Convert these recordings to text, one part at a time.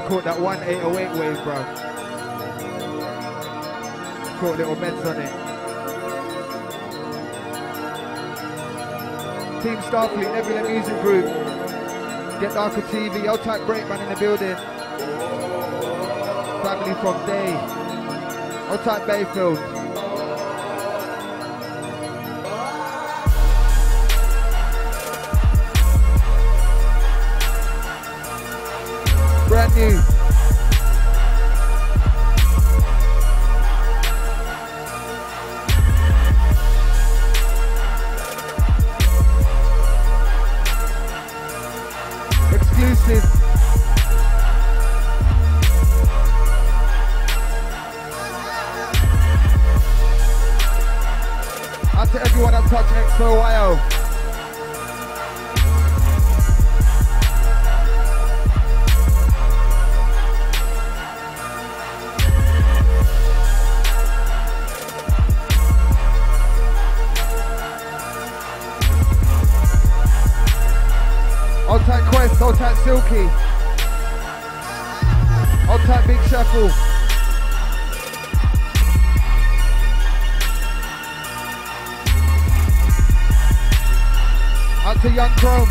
caught that 1808 wave, bro. Caught little meds on it. Team Starfleet, Nebula Music Group, GetDarker TV, old type Breakman in the building. Family from Day, old type Bayfield. Brand new. Exclusive. Out to everyone that touched XOYO. Old type Quest, old type Silky, old type Big Shuffle. Out to Young Chrome.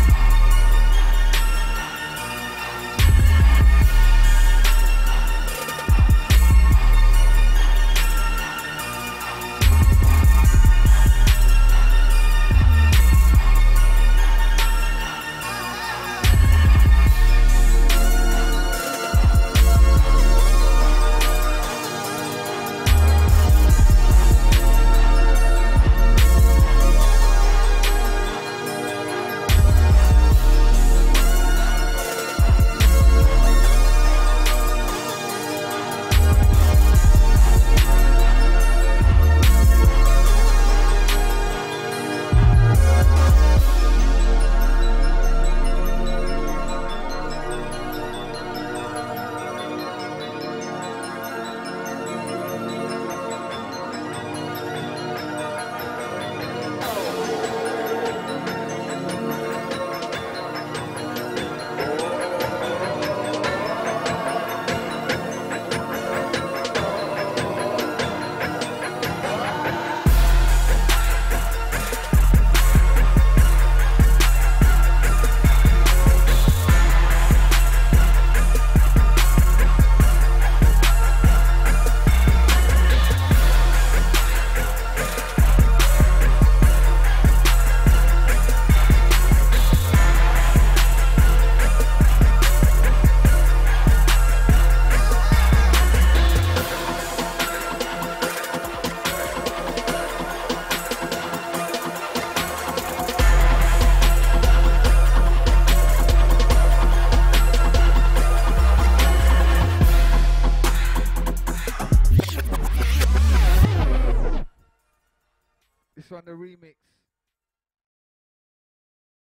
On the remix.